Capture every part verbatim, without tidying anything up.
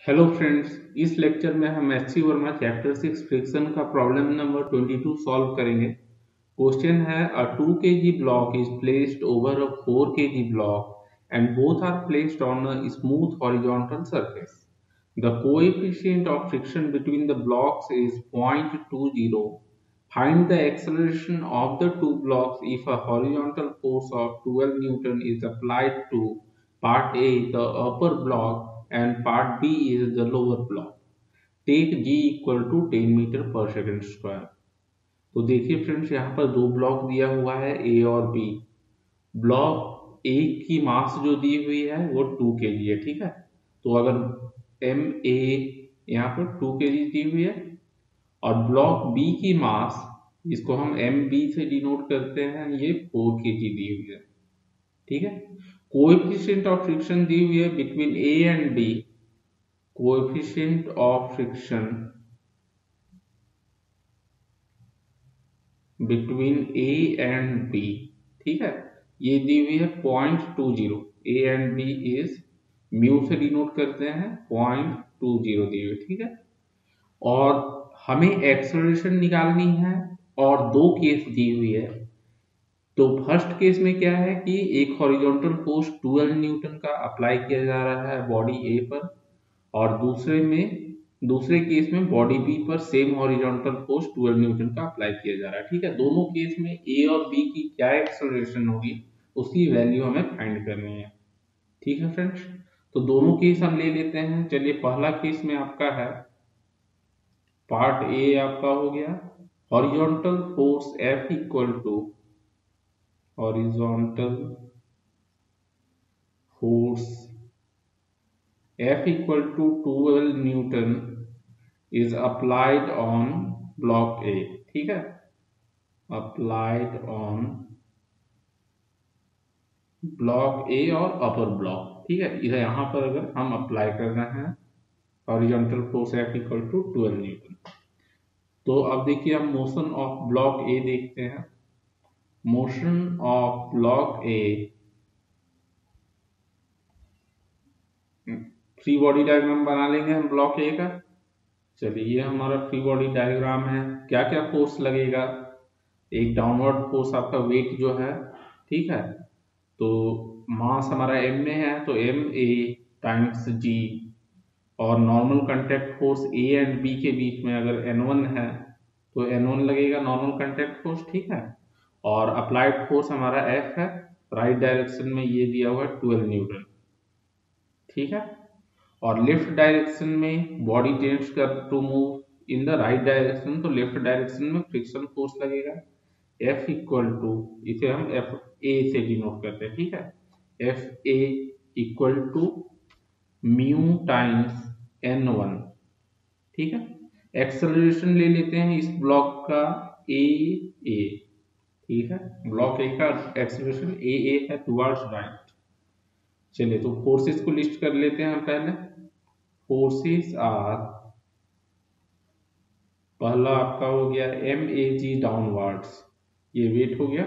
Hello friends, इस lecture में हम H C Verma chapter six friction का problem number twenty two solve करेंगे। क्वेश्चन है a two K G block is placed over a four K G block and both are placed on a smooth horizontal surface. The coefficient of friction between the blocks is zero point two zero. Find the acceleration of the two blocks if a horizontal force of twelve Newton is applied to part A, the upper block, and part B is the lower block. Take G equal to ten metre पर second square. तो देखिए friends, यहाँ पर दो block दिया हुआ है ए और बी। ब्लॉक ए की मास जो दी हुई है वो टू के जी है, ठीक है। तो अगर एम ए यहाँ पर टू के जी दी हुई है और ब्लॉक बी की मास, जिसको हम एम बी से डिनोट करते हैं, ये फोर के जी दी हुई है, ठीक है। कोएफिशिएंट ऑफ फ्रिक्शन दी हुई है between A and B. Coefficient of friction between A and B, ठीक है, ये दी हुई है point two zero. A and B is mu से डिनोट करते हैं, पॉइंट टू जीरो दी हुई, ठीक है। और हमें एक्सेलरेशन निकालनी है और दो केस दी हुई है। तो फर्स्ट केस में क्या है कि एक हॉरिजॉन्टल फोर्स ट्वेल्व न्यूटन का अप्लाई किया जा रहा है बॉडी ए पर, और दूसरे में दूसरे केस में बॉडी बी पर same horizontal force twelve newton का अप्लाई किया जा रहा है, ठीक है। दोनों केस में ए और बी की क्या एक्सेलरेशन होगी उसकी वैल्यू हमें फाइंड करनी है, ठीक है फ्रेंड्स। तो दोनों केस हम ले लेते हैं। चलिए, पहला केस में आपका है पार्ट ए आपका हो गया horizontal force F equal to horizontal force F equal to twelve newton is applied on block A, ठीक है। applied on block A और upper block, ठीक है। इधर यहाँ पर अगर हम अप्लाई कर रहे हैं horizontal force F equal to twelve newton, तो अब देखिए हम मोशन ऑफ ब्लॉक A देखते हैं। Motion of block A, free body diagram बना लेंगे हम ब्लॉक ए का। चलिए, ये हमारा फ्री बॉडी डायग्राम है। क्या क्या फोर्स लगेगा? एक डाउनवर्ड फोर्स आपका वेट जो है, ठीक है। तो मास हमारा एम में है तो एम ए टाइम्स जी, और normal contact force A and B के बीच में अगर एन वन है तो एन वन लगेगा नॉर्मल कांटेक्ट फोर्स, ठीक है। और अप्लाइड फोर्स हमारा एफ है, राइट डायरेक्शन में ये दिया हुआ है ट्वेल्व न्यूटन, ठीक है। और लेफ्ट डायरेक्शन में बॉडी टेंड्स कर to move in the right direction, तो लेफ्ट डायरेक्शन में फ्रिक्शन फोर्स लगेगा F इक्वल टू, इसे हम एफ ए से डिनोट करते हैं, ठीक है। F A equal to mu times N one, ठीक है। एक्सेलरेशन ले लेते हैं इस ब्लॉक का ए ए, ठीक है। ब्लॉक ए का एक्सेलरेशन ए ए है टुवर्ड्स राइट। चलिए, तो फोर्सेस को लिस्ट कर लेते हैं हम पहले। फोर्सेस आर, पहला आपका हो गया एम ए जी डाउनवर्ड्स, ये वेट हो गया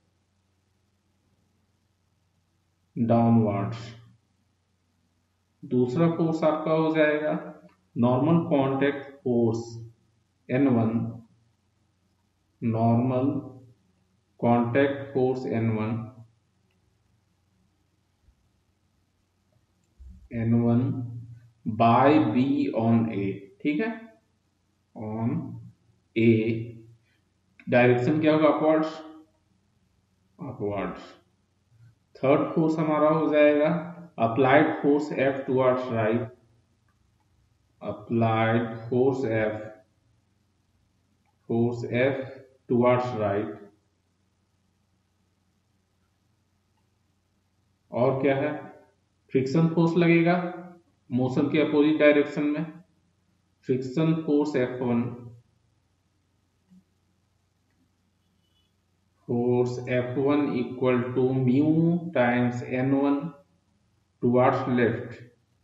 डाउनवर्ड्स। दूसरा फोर्स आपका हो जाएगा normal contact force N one, normal contact force N one, N one by B on A, ठीक है, ऑन ए। डायरेक्शन क्या होगा? Upwards, upwards. थर्ड फोर्स हमारा हो जाएगा applied force F towards right, applied force F, force F towards right. और क्या है? फ्रिक्शन फोर्स लगेगा मोशन के अपोजिट डायरेक्शन में, friction force F one, force F one equal to mu times N one towards left,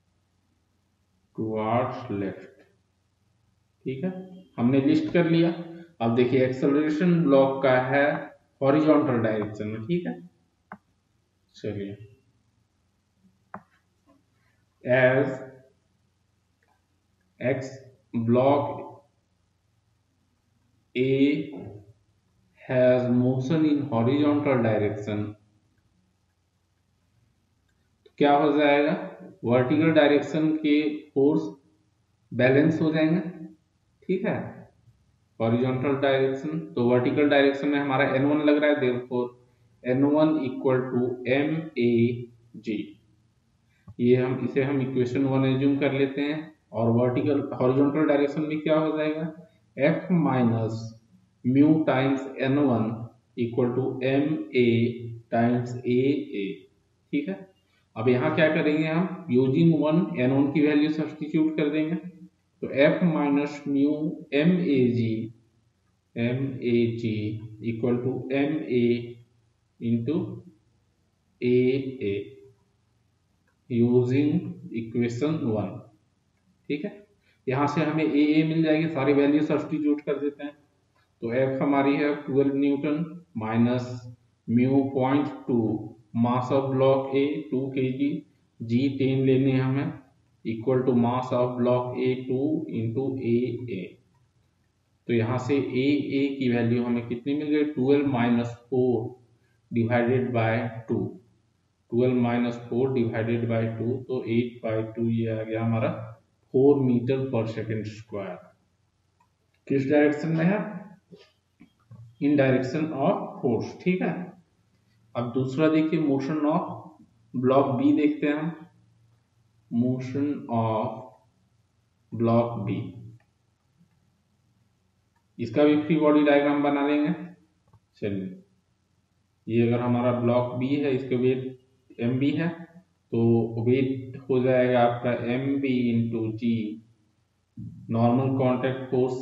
towards left, ठीक है। हमने list कर लिया। अब देखिए एक्सेलरेशन ब्लॉक का है हॉरिजॉन्टल डायरेक्शन में, ठीक है। चलिए, as X block A has motion in horizontal direction, क्या हो जाएगा, वर्टिकल डायरेक्शन के फोर्स बैलेंस हो जाएंगे, ठीक है, हॉरिजॉन्टल डायरेक्शन, तो वर्टिकल डायरेक्शन में हमारा एन वन लग रहा है, therefore N one equal to M A G, ये हम इसे हम इक्वेशन वन एज्यूम कर लेते हैं, और वर्टिकल हॉरिजॉन्टल डायरेक्शन में क्या हो जाएगा, F minus mu times N one equal to M A times A A, ठीक है। अब यहाँ क्या करेंगे हम, यूजिंग वन एन वन की वैल्यू सब्स्टिट्यूट कर देंगे, तो F minus mu M A G M A G equal to M A into A A using equation one, ठीक है। यहाँ से हमें ए ए मिल जाएगी, सारी वैल्यू सब्स्टिट्यूट कर देते हैं, तो एफ हमारी है twelve newton minus mu point two, mass of block A two K G, G ten लेने हमें, equal to mass of block A two into A A, तो यहाँ से ए ए की वैल्यू हमें कितनी मिल गई, twelve minus four divided by two, twelve minus four divided by two, तो एट बाई टू ये आ गया हमारा फोर मीटर पर सेकेंड स्क्वायर, किस डायरेक्शन में है, इन डायरेक्शन ऑफ फोर्स, ठीक है। अब दूसरा देखिए, मोशन ऑफ ब्लॉक बी देखते हैं हम, मोशन ऑफ ब्लॉक बी, इसका भी फ्री बॉडी डायग्राम बना लेंगे, चलिए, ये अगर हमारा ब्लॉक बी है, इसके वेट एम बी है, तो वेट हो जाएगा आपका M B into G, normal contact force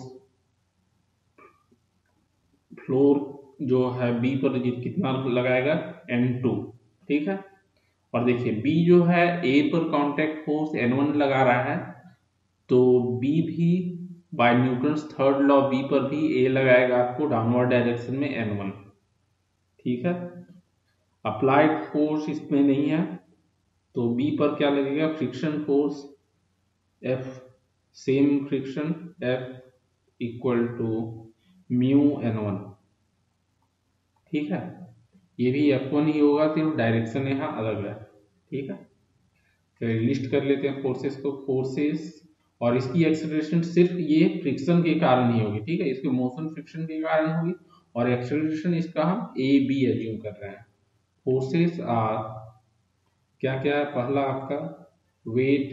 floor जो है बी पर कितना लगाएगा, एन टू, ठीक है। और देखिए बी जो है ए पर कांटेक्ट फोर्स एन वन लगा रहा है, तो बी भी by Newton's third law B पर भी ए लगाएगा आपको डाउनवर्ड डायरेक्शन में एन वन, ठीक है। अप्लाइड फोर्स इसमें नहीं है, तो बी पर क्या लगेगा, friction force F, same friction F equal to mu N one, ठीक है, ये भी एफ वन ही होगा, सिर्फ डायरेक्शन यहाँ अलग है, ठीक है। चलिए लिस्ट कर लेते हैं फोर्सेस को, फोर्सेस, और इसकी एक्सेलरेशन सिर्फ ये फ्रिक्शन के कारण ही होगी, ठीक है, इसकी मोशन फ्रिक्शन के कारण होगी, और एक्सेलरेशन इसका हम ए बी एज्यूम कर रहे हैं। फोर्सेस आर क्या क्या है, पहला आपका weight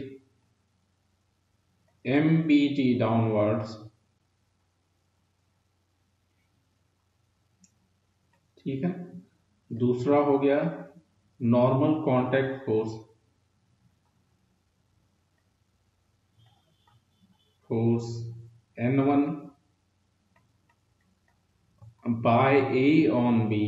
M B T downwards, ठीक है, दूसरा हो गया normal contact force, force N one by A on B,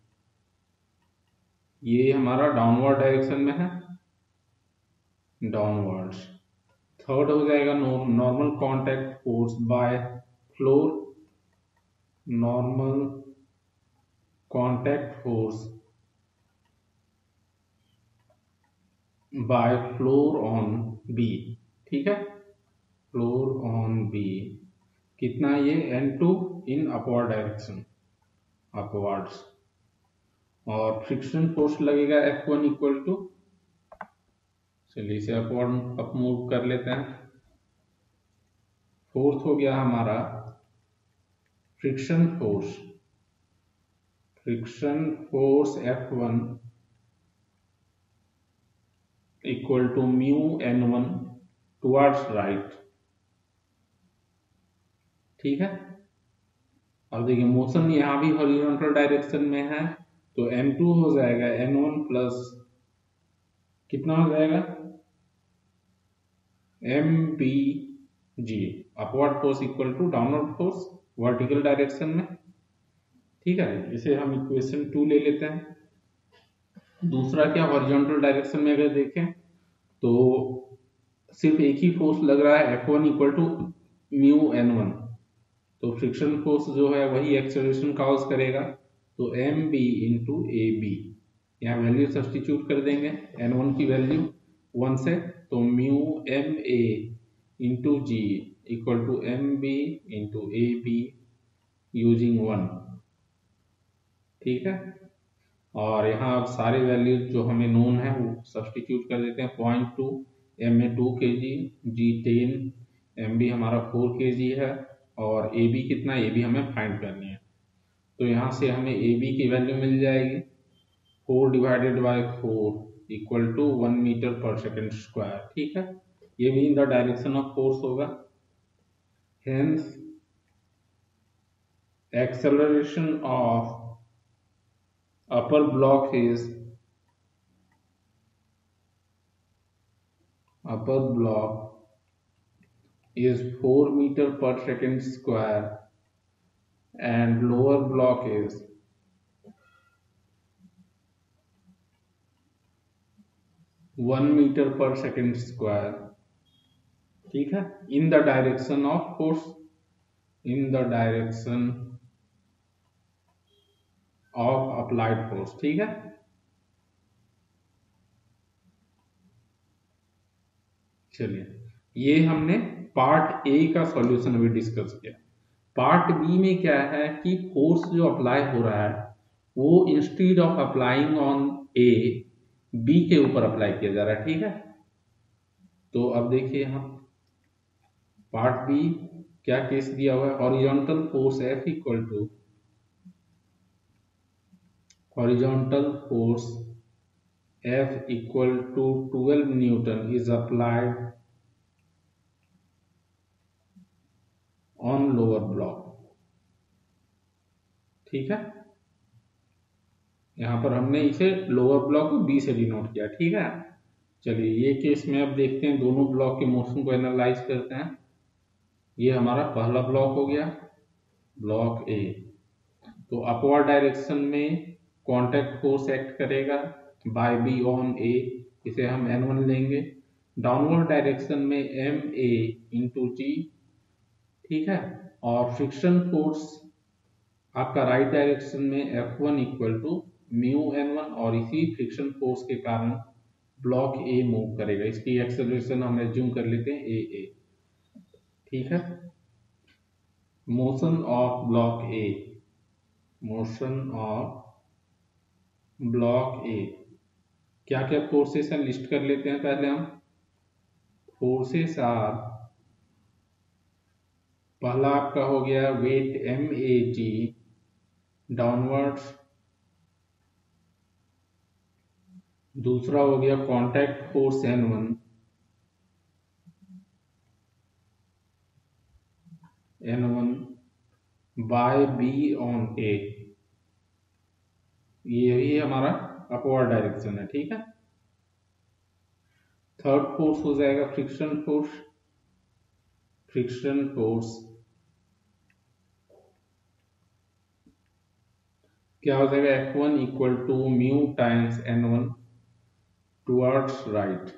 ये हमारा डाउनवर्ड डायरेक्शन में है, डाउनवर्ड्स। थर्ड हो जाएगा normal contact force by floor, normal contact force by floor on B, ठीक है, फ्लोर ऑन बी, कितना ये N two in upward direction, upwards, और फ्रिक्शन फोर्स लगेगा एफ वन इक्वल टू, चलिए इसे अपवर्ड अप मूव कर लेते हैं। फोर्थ हो गया हमारा friction force, friction force F one equal to mu N one towards right, ठीक है। अब देखिए मोशन यहाँ भी हॉरिजॉन्टल डायरेक्शन में है, तो एम टू हो जाएगा एन वन प्लस कितना हो जाएगा, M B G, upward force equal to downward force vertical direction में, ठीक है। इसे हम इक्वेशन टू ले लेते हैं। दूसरा क्या, हॉरिजॉन्टल डायरेक्शन में अगर देखें तो सिर्फ एक ही फोर्स लग रहा है, F one equal to mu N one, तो फ्रिक्शन फोर्स जो है वही एक्सेलरेशन कॉज करेगा, तो M B into A B, यहाँ वैल्यू सब्स्टिट्यूट कर देंगे, एन वन की वैल्यू वन से, तो mu M A into G equal to M B into A B using one. ठीक है, और यहाँ अब सारे वैल्यूज जो हमें नोन है वो सब्सटीट्यूट कर देते हैं। पॉइंट टू, एम में two K G, G ten, M B हमारा फोर के जी है, और ए बी कितना, ए बी हमें फाइंड करनी है। तो यहाँ से हमें ए बी की वैल्यू मिल जाएगी four divided by four equal to one metre पर सेकेंड स्क्वायर। ठीक है, ये भी in the direction of force होगा। Hence acceleration of upper block is upper block is four meter per second square and lower block is one meter per second square। ठीक है, in the direction of force, in the direction of applied force। ठीक है, चलिए ये हमने part A का solution अभी discuss किया। पार्ट बी में क्या है कि फोर्स जो अप्लाई हो रहा है वो instead of applying on A, B के ऊपर अप्लाई किया जा रहा है। ठीक है, तो अब देखिए यहाँ पार्ट बी क्या केस दिया हुआ है। Horizontal force F equal to horizontal force F equal to twelve newton is applied on lower block. ठीक है, यहां पर हमने इसे लोअर ब्लॉक को बी से डिनोट किया। ठीक है, चलिए ये केस में अब देखते हैं, दोनों ब्लॉक के मोशन को एनालाइज करते हैं। ये हमारा पहला ब्लॉक हो गया, ब्लॉक ए। तो अपवर्ड डायरेक्शन में कांटेक्ट फोर्स एक्ट करेगा बाय बी ऑन ए, इसे हम एन वन लेंगे। डाउनवर्ड डायरेक्शन में एम ए इंटू जी। ठीक है, और फ्रिक्शन फोर्स आपका राइट डायरेक्शन में F one equal to mu N one, और इसी फ्रिक्शन फोर्स के कारण ब्लॉक ए मूव करेगा। इसकी एक्सेलरेशन हम एज्यूम कर लेते हैं ए ए। ठीक है, motion of block A, motion of block A, क्या क्या फोर्सेस हैं लिस्ट कर लेते हैं पहले हम। फोर्सेस आर, पहला आपका हो गया weight M A G downwards, दूसरा हो गया contact force N one, N one by B on A, ये भी हमारा अपवर्ड डायरेक्शन है। ठीक है, थर्ड फोर्स हो जाएगा फ्रिक्शन फोर्स, फ्रिक्शन फोर्स क्या हो जाएगा, F one equal to mu times N one towards right.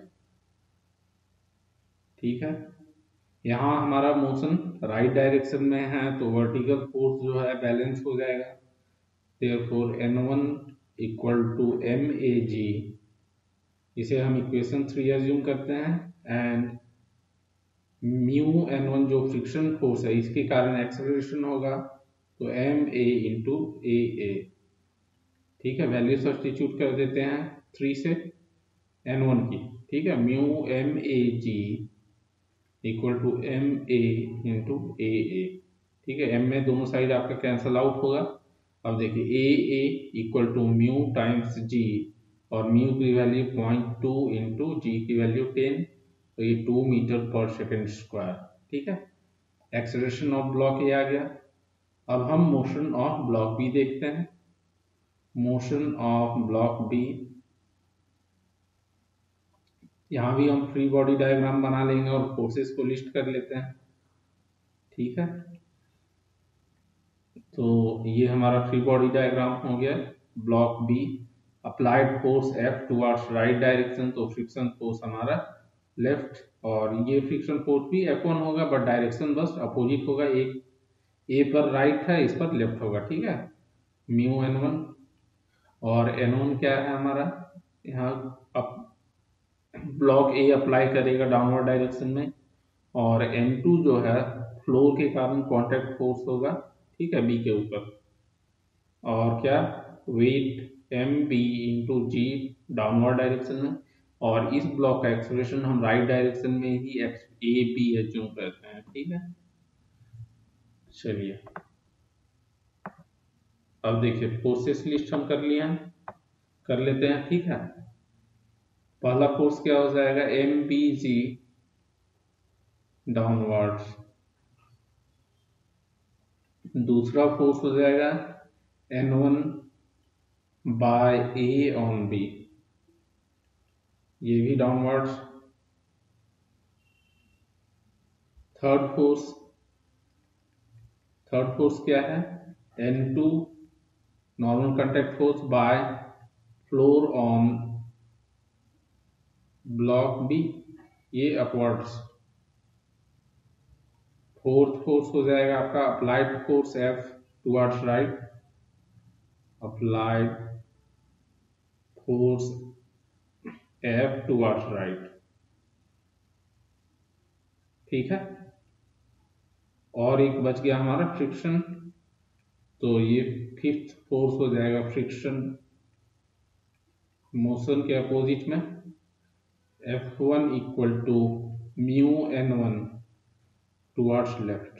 ठीक है, यहाँ हमारा मोशन राइट डायरेक्शन में है तो वर्टिकल फोर्स जो है बैलेंस हो जाएगा। Therefore N one equal to M A G, इसे हम इक्वेशन थ्री एज्यूम करते हैं, एंड म्यू एन वन जो फ्रिक्शन फोर्स है इसके कारण एक्सेलरेशन होगा तो M A into A A. ठीक है, वैल्यू सब्स्टिट्यूट कर देते हैं थ्री से एन वन की। ठीक है, mu M A G equal to M A into A A. ठीक है, एम में दोनों साइड आपका कैंसल आउट होगा। अब देखिए A A equal to mu times G, और म्यू की value point two into G की वैल्यू टेन, तो ये टू मीटर पर सेकेंड स्क्वायर। ठीक है, एक्सेलरेशन ऑफ ब्लॉक ए आ गया। अब हम मोशन ऑफ ब्लॉक बी देखते हैं। मोशन ऑफ ब्लॉक बी, यहां भी हम फ्री बॉडी डायग्राम बना लेंगे और फोर्सेस को लिस्ट कर लेते हैं। ठीक है, तो ये हमारा फ्री बॉडी डायग्राम हो गया block B. Applied force F towards right direction, तो फ्रिक्शन फोर्स हमारा लेफ्ट, और ये फ्रिक्शन फोर्स भी एफ वन होगा बट डायरेक्शन बस अपोजिट होगा, एक ए पर राइट है इस पर लेफ्ट होगा। ठीक है, म्यू एन वन, और एन वन क्या है हमारा, यहाँ ब्लॉक ए अप्लाई करेगा डाउनवर्ड डायरेक्शन में, और एन टू जो है फ्लोर के कारण कॉन्टैक्ट फोर्स होगा, ठीक है, बी के ऊपर। और क्या, weight M B into G downward direction में, और इस ब्लॉक का एक्सेलरेशन हम राइट डायरेक्शन में ही एक्स ए बी एज्यूम करते हैं, ठीक है। चलिए अब देखिए फोर्सेस लिस्ट हम कर लिए हैं, कर लेते हैं, ठीक है। पहला फोर्स क्या हो जाएगा, एम बी जी डाउनवर्ड। दूसरा फोर्स हो जाएगा N one by A on B, ये भी downwards. Third force, third force क्या है, N two normal contact force by floor on block B, ये अपवर्ड्स। फोर्थ फोर्स हो जाएगा आपका applied force F towards right, applied force F towards right, ठीक है। और एक बच गया हमारा फ्रिक्शन, तो ये फिफ्थ फोर्स हो जाएगा फ्रिक्शन मोशन के अपोजिट में, F one equal to mu N one towards left.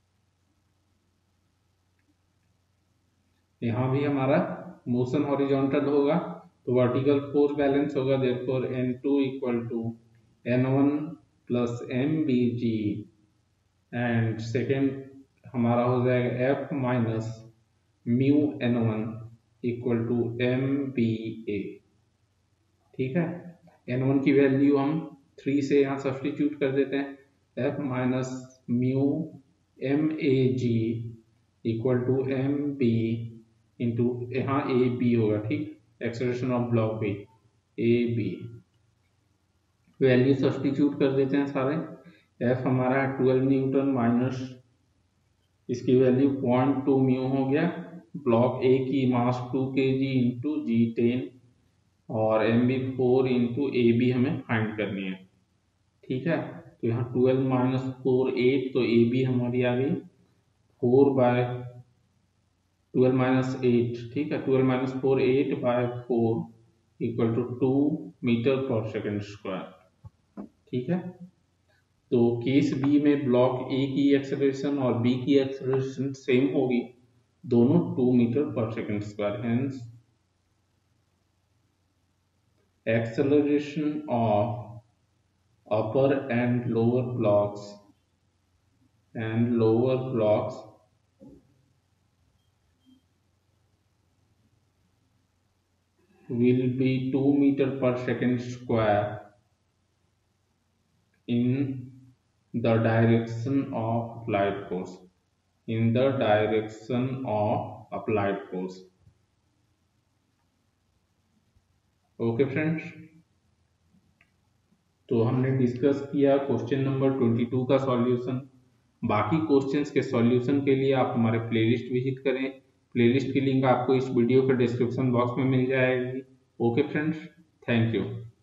यहाँ भी हमारा मोशन हॉरिजॉन्टल होगा तो वर्टिकल फोर्स बैलेंस होगा, therefore N two equal to N one plus M B G, and second हमारा हो जाएगा F minus mu N one equal to M B A, ठीक है। एन वन की वैल्यू हम थ्री से यहाँ सब्सटीट्यूट कर देते हैं, F minus mu M A G equal to M B into यहाँ ए बी होगा, ठीक, acceleration of block B, A B value substitute कर देते हैं सारे। एफ हमारा है ट्वेल्व न्यूटन माइनस इसकी वैल्यू पॉइंट टू म्यू हो गया, ब्लॉक ए की mass two K G into G ten, और M B four into A B हमें फाइंड करनी है, ठीक है। तो यहाँ ट्वेल्व माइनस फोर एट, तो ए बी हमारी आ गई four by twelve minus eight, ठीक है, twelve minus four eight by four equal to two metre पर सेकेंड स्क्वायर, ठीक है। तो केस बी में ब्लॉक ए की एक्सेलरेशन और बी की एक्सेलरेशन सेम होगी, दोनों टू मीटर पर second square, hence acceleration of upper and lower blocks and lower blocks will be two meter per second square in the direction of applied force, in the direction of applied force। Okay friends, तो हमने discuss किया question number twenty two का solution. बाकी questions के solution के लिए आप हमारे प्लेलिस्ट विजिट करें, प्लेलिस्ट की लिंक आपको इस वीडियो के डिस्क्रिप्शन बॉक्स में मिल जाएगी। Okay friends, thank you.